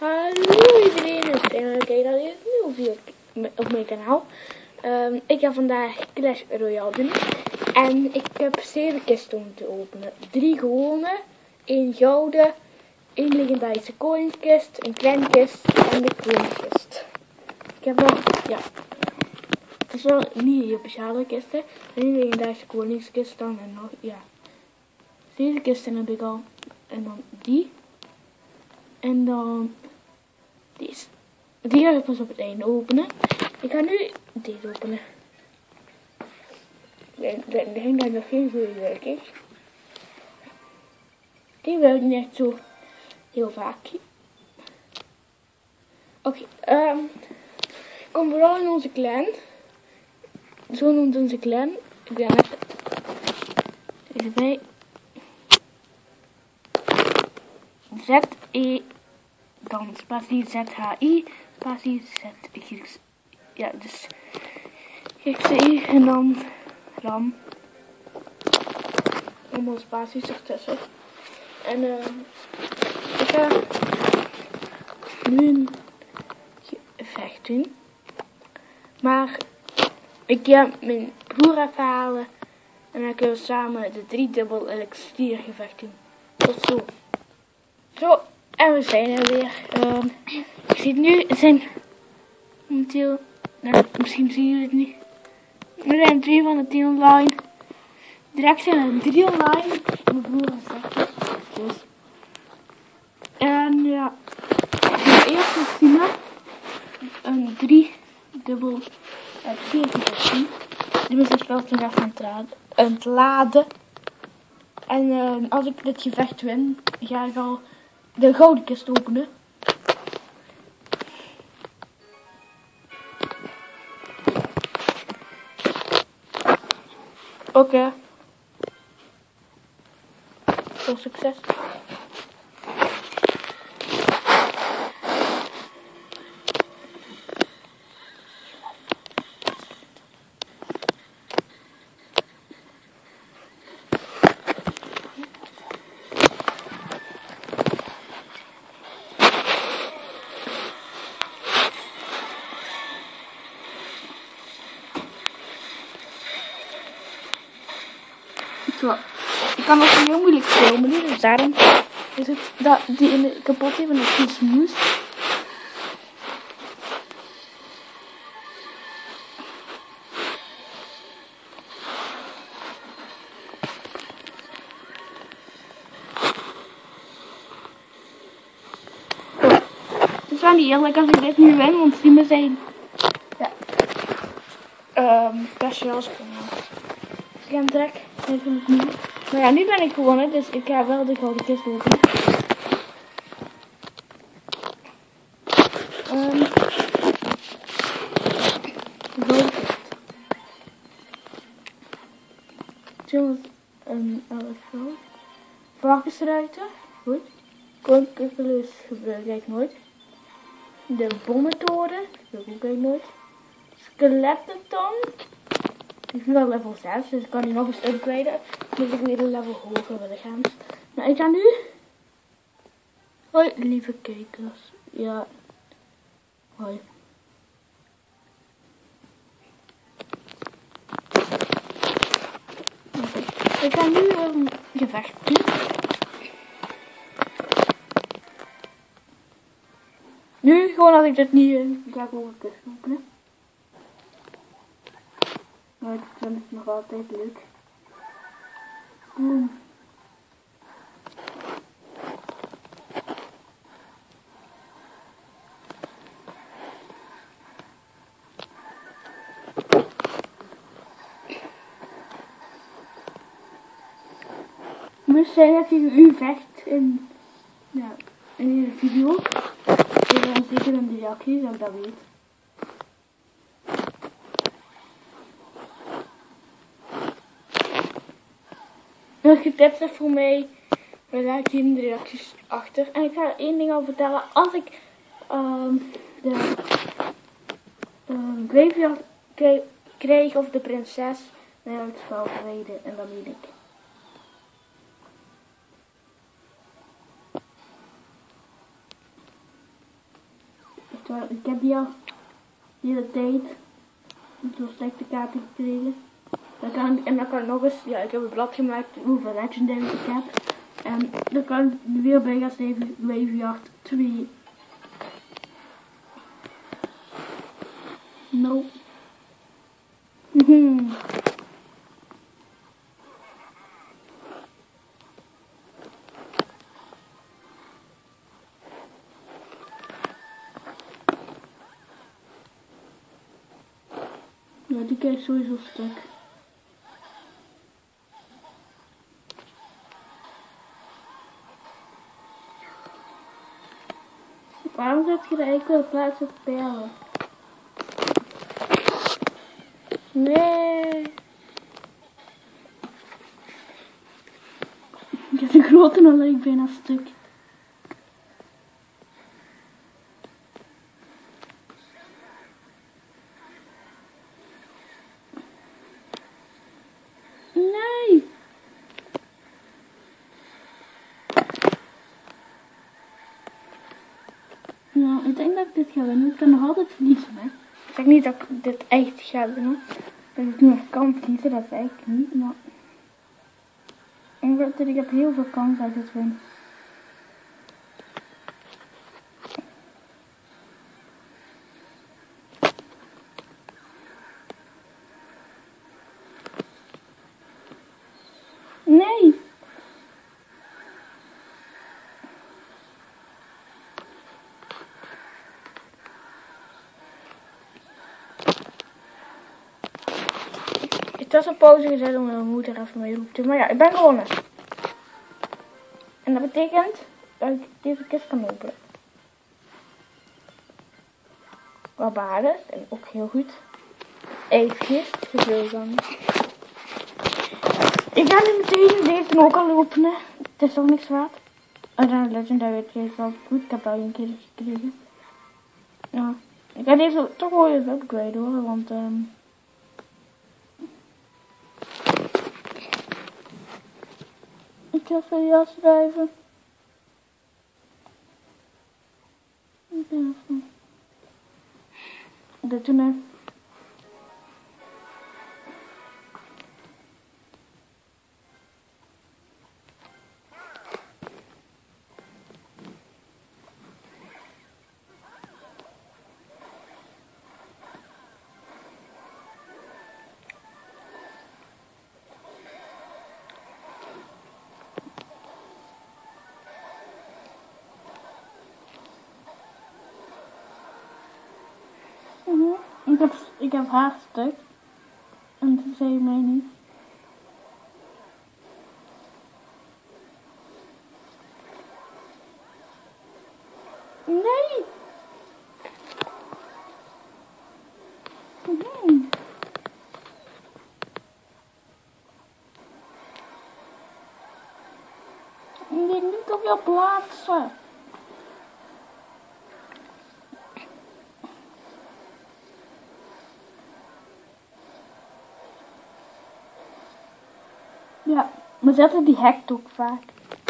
Hallo iedereen, het is eigenlijk dat je een nieuwe video op mijn kanaal. Ik ga vandaag Clash Royale doen. En ik heb 7 kisten om te openen. 3 gewone, 1 gouden, 1 legendarische koningskist, een kleine kist en de koningskist. Ik heb wel, ja, het is wel niet heel speciale kisten. 1 legendarische koningskist dan en nog, ja. 7 kisten heb ik al. En dan die. En dan deze. Die ga ik pas op het einde openen. Ik ga nu deze openen. Ik denk dat nog geen goede werk is. Die wil ik niet echt zo heel vaak. Oké, kom vooral in onze clan. Zo noemt onze clan. Ik ben even erbij. Z-E, dan spatie Z-H-I, spatie Z-Y. Ja, dus X-E en dan RAM. Allemaal spaties ertussen. En ik ga nu een gevecht doen. Maar ik ga mijn broer afhalen. En dan kunnen we samen de 3-dubbel elixier gevecht doen. Tot zo. Zo, en we zijn er weer. Ik zie het nu, het zijn momenteel, nou, misschien zien jullie het niet. Er zijn 2 van de 10 online. Direct zijn er 3 online. Mijn broer en zegt dus. En ja, de eerste Tina, een 3-dubbel elixier. Die is het spel toen even aan het laden. En als ik dit gevecht win, ga ik al de gouden kist openen. Oké. Veel succes. Zo. Ik kan nog heel moeilijk filmen, dus daarom is het dat die in de kapot heeft en dat is nieuws. Het is wel niet eerlijk als ik dit nu win, want die zijn speciaal springen. Ik ga hem direct even opnieuw. Maar ja, nu ben ik gewonnen, dus ik ga wel de gouden kist openen. De gouden kist. 211 goud. Varkensruiten, goed. Koninkrijk gebruik ik nooit. De bommentoren, dat gebruik ik nooit. Skeleton. Ik ben wel level 6, dus ik kan die nog eens upgraden. Dus ik weer een level hoger willen gaan. Nou, ik ga nu. Hoi, lieve kijkers. Ja. Hoi. Okay. Ik ga nu een gevecht doen. Nu, gewoon als ik dit niet. Ik ga gewoon een kus openen. Maar ik vind het nog altijd leuk. Ik moest zeggen dat u vecht in deze video. Ik ben zeker in de reacties dat ik dat weet. Als je tips hebt voor mij, dan laat ik hier in de reacties achter. En ik ga één ding al vertellen. Als ik de graveyard krijg of de prinses, dan heb ik het spel verreden en dat weet ik. Ik heb die al de hele tijd. Zo'n slechte kaarten gekregen. En dan kan ik nog eens, ja, ik heb een blad gemaakt hoeveel legendaries ik heb. En dan kan ik weer bij gaan schrijven Graveyard 2. No. Ja, die krijg ik sowieso stuk. Waarom zet je er eigenlijk wel plaats op perlen? Nee. Ik heb de grote nog leuk bijna stuk. Nee. Nou, ik denk dat ik dit ga winnen. Ik kan nog altijd verliezen, hè. Ik zeg niet dat ik dit echt ga winnen. Dat ik nu nog kan verliezen, dat is eigenlijk niet, maar... Ik heb heel veel kans dat ik het win. Nee! Het was een pauze gezet om mijn moeder even mee te doen. Maar ja, ik ben gewonnen. En dat betekent dat ik deze kist kan openen. Wat baden, en ook heel goed. Eetjes, zoveel dan. Ik ga nu meteen deze ook al openen. Het is toch niks waard. Oh, dan Legendary is wel goed. Ik heb al een keer gekregen. Ja. Ik ga deze toch wel even upgraden hoor, want ik ga even jas schrijven. Dit doen hè. Ik heb haar stuk. En dat zei je mij niet. Nee! Je niet op je plaatsen. Ja, we zetten die hackt ook vaak.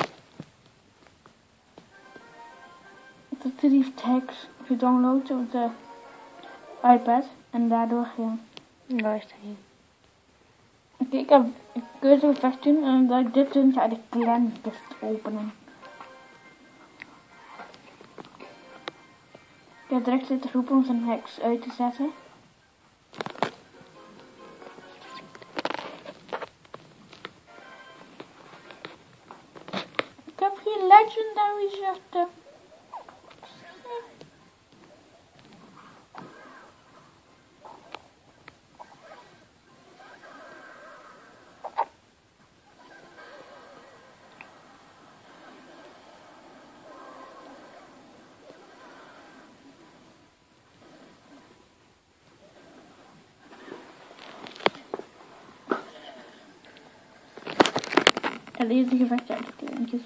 Het heeft hacks gedownload op de iPad en daardoor ja. Waar is dat hier? Oké, ik heb een keuze vast doen en omdat ik dit doe, ga ik de clankist openen. Ik heb direct zitten roepen om zijn hacks uit te zetten. Ik heb geen legendary zetten. En deze gevecht uit de kleintjes.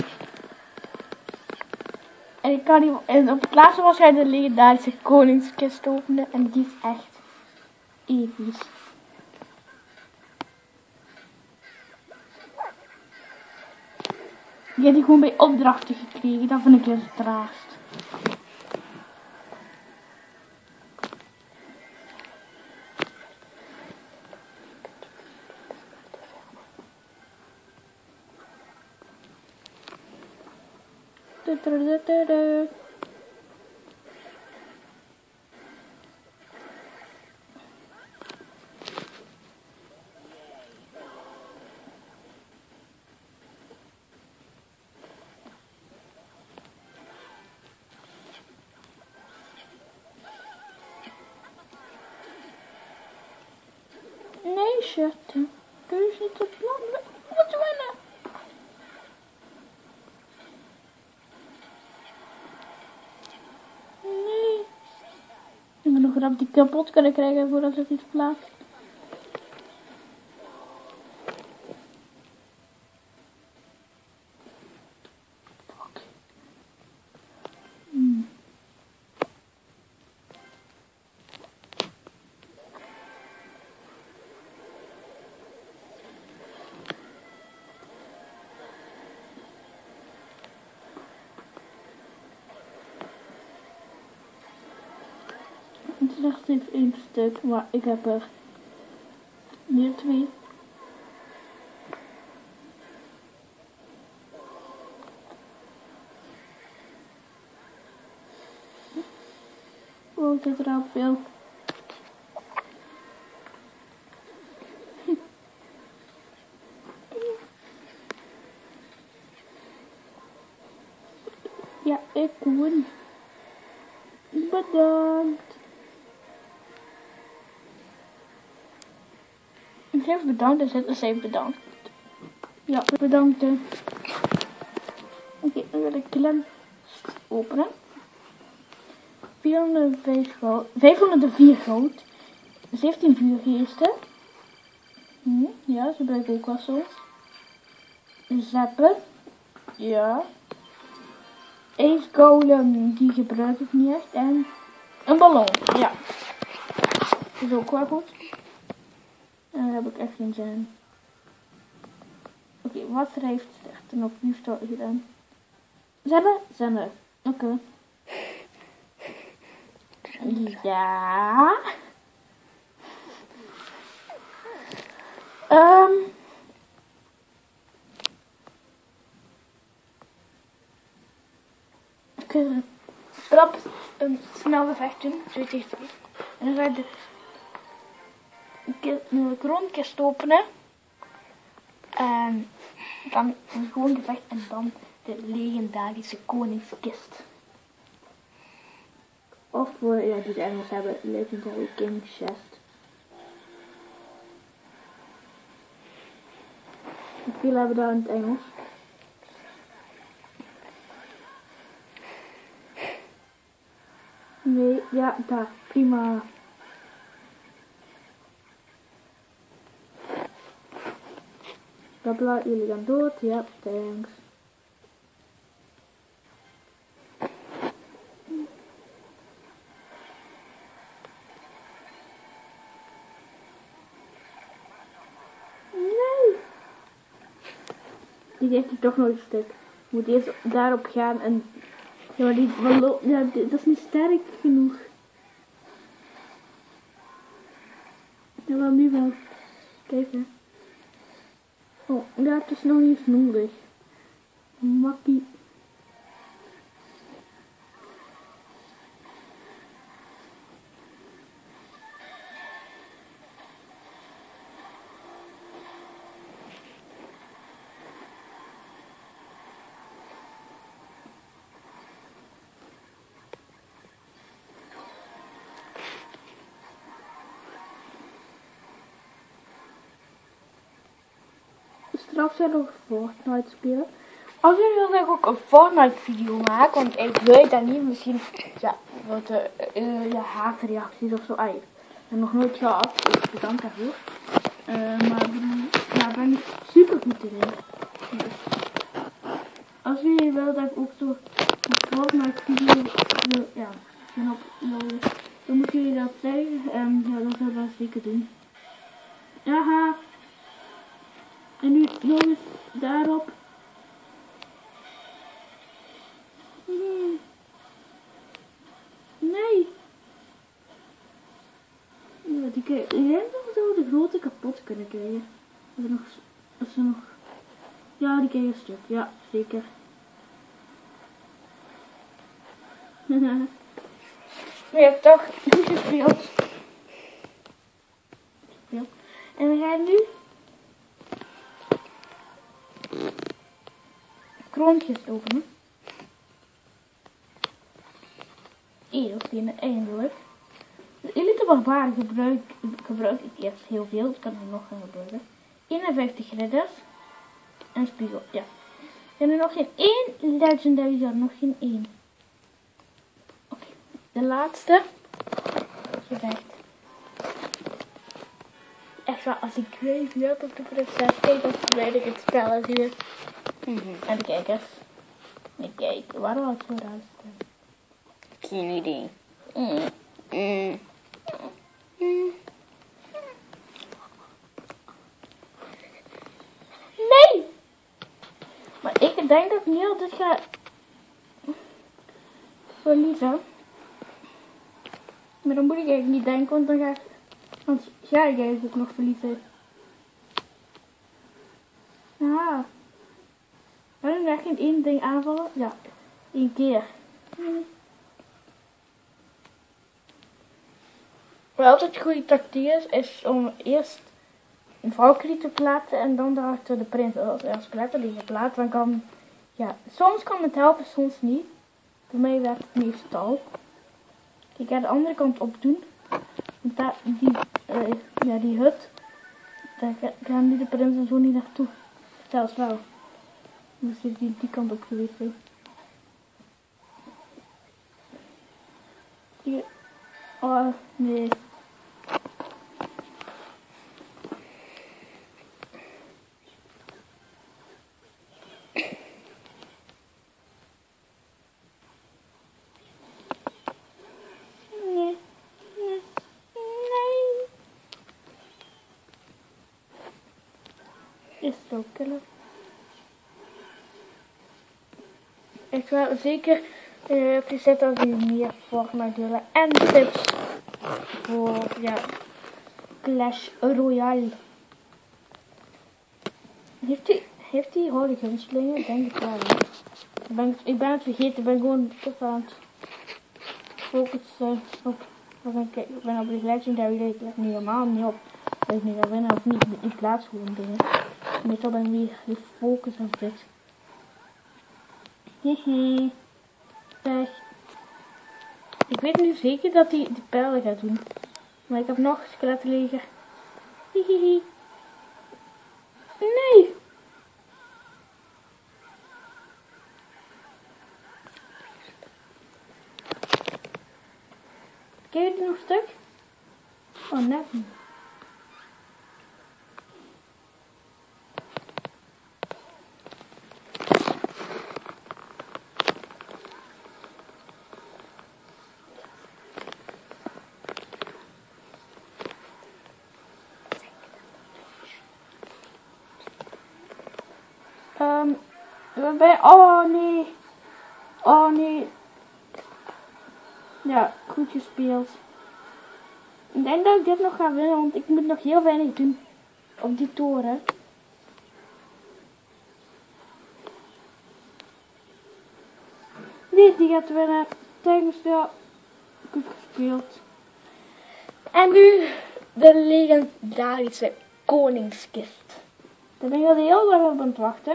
En ik kan die, en op het laatste was hij de legendarische koningskist openen en die is echt episch. Die heb ik gewoon bij opdrachten gekregen, dat vind ik het traagst. Nee, chatten. Dat is niet het plan. Wat winnen? Nee. Ik moet nog rap die kapot kunnen krijgen voordat het iets plaatst. Fuck. Het is echt even 1 stuk, maar ik heb er meer 2. Oh, ik zit er al veel. Ja, ik win. Bedankt. Ik zeg bedankt, dus het is even bedankt. Ja, bedankt. Oké, dan wil ik klem openen. 504 goud. 17 vuurgeesten. Ja, ze blijven ook wel soms. Zeppen. Ja. Ace golem, die gebruik ik niet echt. En een ballon. Ja. Dat is ook wel goed. En daar heb ik echt geen zin in. Oké, wat heeft echt een opnieuw gedaan? Zenden? Zenden. Oké. Ja. Oké. Trap een snelle vecht doen. Zo tegen. En dan ga je de grondkist openen. En dan een gewoon gevecht en dan de legendarische koningskist. Of voor, ja, die de Engels hebben, Legendary King Chest. Veel hebben daar in het Engels. Nee, ja, daar, prima. Blabla, jullie gaan dood, ja, thanks. Nee! Die heeft hij toch nooit een stuk. Moet eerst daarop gaan en... Ja, maar ja, dat is niet sterk genoeg. Ja, wel nu wel. Kijk hè. Oh, ja, het is nog niet eens nodig. Makkie. Straks weer nog Fortnite spelen. Als jullie wil ik ook een Fortnite video maken, want ik weet dat niet, misschien ja, wat haatreacties of zo. Ik heb nog nooit gehad, dus bedankt daarvoor. Maar daar ben ik super goed in. Dus, als jullie willen dat ik ook zo een Fortnite video wil, ja, gaan uploaden, dan moeten jullie dat zeggen en ja, dat zullen we zeker doen. Aha. En nu jongens, daarop. Nee. Ja, ik denk dat we de grote kapot kunnen krijgen. Als ze nog... Ja, die krijgen een stuk. Ja, zeker. Maar je hebt toch goed gespeeld. En we gaan nu kroontjes openen. Eindelijk. De Elite Barbaren gebruik ik eerst heel veel. Dat kan ik nog gaan gebruiken. 51 ridders. En spiegel, ja. En er nog geen één legendary, nog geen één. Oké, de laatste. Echt wel, als ik graveyard op de prinses kijk, dan weet ik het spel is hier. En de kijkers. Ik kijk, waarom had ik zo raar staan? Geen idee. Nee! Maar ik denk dat ik niet altijd ga verliezen. Maar dan moet ik eigenlijk niet denken, want dan ga ik eigenlijk ook nog verliezen. Ja. Maar dan ga ik in één ding aanvallen. Ja, 1 keer. Wat altijd een goede tactiek is om eerst een Valkyrie te plaatsen en dan daarachter de prins. Als ik letterlijk plaats, dan kan, ja, soms kan het helpen, soms niet. Voor mij werkt het meestal. Ik ga de andere kant op doen. Want die hut, daar gaan nu de prins en zo niet naartoe. Zelfs wel. Dus die kant op geweest zijn. Oh, nee. Is het ook killen? Ik wil zeker zetten als je meer Fortnite willen en tips voor Clash Royale. Heeft hij rode gunslingen? Denk ik wel. Ik ben het vergeten, ik ben gewoon aan het focussen op. Ik ben op de legendary, ik let nu helemaal niet op dat ik nu ga winnen of niet. In plaats gewoon dingen. Meestal ben ik weer gefocust op dit. Hehe. Weg. Ik weet nu zeker dat hij de pijlen gaat doen. Maar ik heb nog skeletten liggen. Hihihi. Nee. Ken je die nog stuk? Oh, net niet. Oh nee. Oh nee. Ja, goed gespeeld. Ik denk dat ik dit nog ga winnen, want ik moet nog heel weinig doen op die toren. Nee, die gaat winnen. Tijdens de goed gespeeld. En nu de legendarische koningskist. Daar ben ik al heel lang op aan het wachten.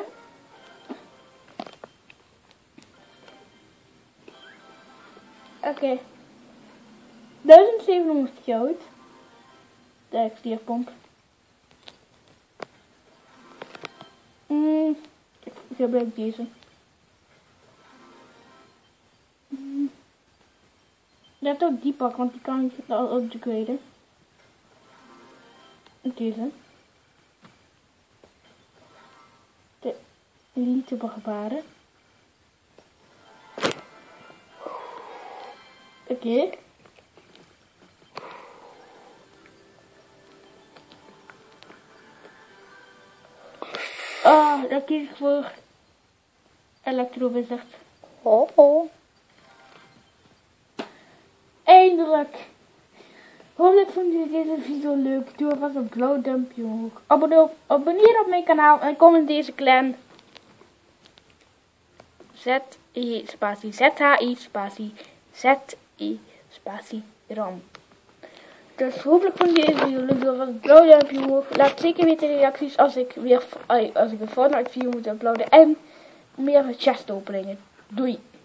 Oké. 1700 goud. De extierpomp. Ik gebruik deze. Let ook die pak, want die kan ik al upgraden. Deze. De elite barbaren. Oké. Dan kies ik voor Electro Wizard. Oh. Eindelijk! Hopelijk vonden jullie deze video leuk. Doe alvast een blauw duimpje omhoog. Abonneer op mijn kanaal en kom in deze clan. ZHI spatie Z-I spatie RAM. Dus hopelijk vond je jullie weer wat blauw duimpje omhoog. Laat zeker weten reacties als ik weer een Fortnite video moet uploaden. En meer chest openingen. Doei!